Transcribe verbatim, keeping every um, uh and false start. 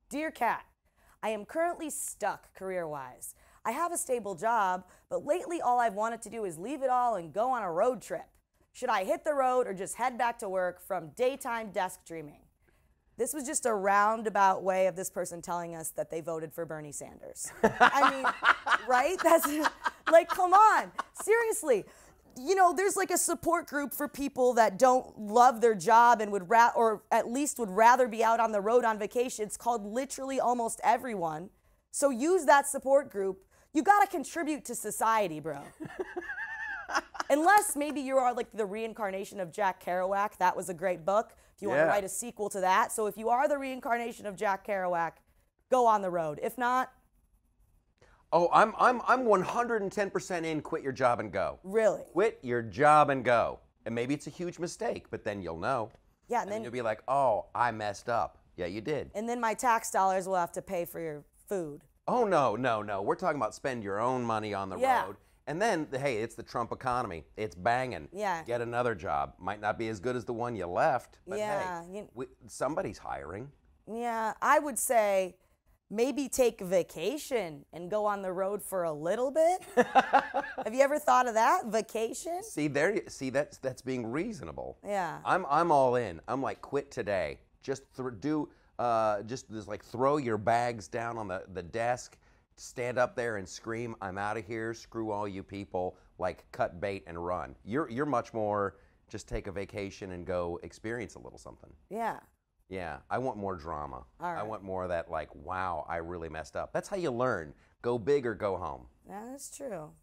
Dear Kat, I am currently stuck career-wise. I have a stable job, but lately all I've wanted to do is leave it all and go on a road trip. Should I hit the road or just head back to work from daytime desk dreaming? This was just a roundabout way of this person telling us that they voted for Bernie Sanders. I mean, right? That's like, come on, seriously. You know, there's like a support group for people that don't love their job and would ra- or at least would rather be out on the road on vacation. It's called Literally Almost Everyone. So use that support group. You gotta contribute to society, bro. Unless maybe you are like the reincarnation of Jack Kerouac. That was a great book. If you yeah. want to write a sequel to that. So if you are the reincarnation of Jack Kerouac, go on the road. If not, oh, I'm I'm I'm one hundred ten percent in. Quit your job and go. Really? Quit your job and go. And maybe it's a huge mistake, but then you'll know. Yeah, and, and then then you'll be like, oh, I messed up. Yeah, you did. And then my tax dollars will have to pay for your food. Oh no, no, no. We're talking about spend your own money on the yeah. road. And then, hey, it's the Trump economy. It's banging. Yeah. Get another job. Might not be as good as the one you left, but yeah. hey, we, somebody's hiring. Yeah, I would say maybe take a vacation and go on the road for a little bit. Have you ever thought of that? Vacation? See, there. See, that's that's being reasonable. Yeah. I'm I'm all in. I'm like, quit today. Just th- do. Uh, just just like throw your bags down on the the desk. Stand up there and scream, I'm out of here, screw all you people, like cut bait and run. You're you're much more just take a vacation and go experience a little something. Yeah. Yeah, I want more drama. All right. I want more of that like, wow, I really messed up. That's how you learn. Go big or go home. Yeah, that's true.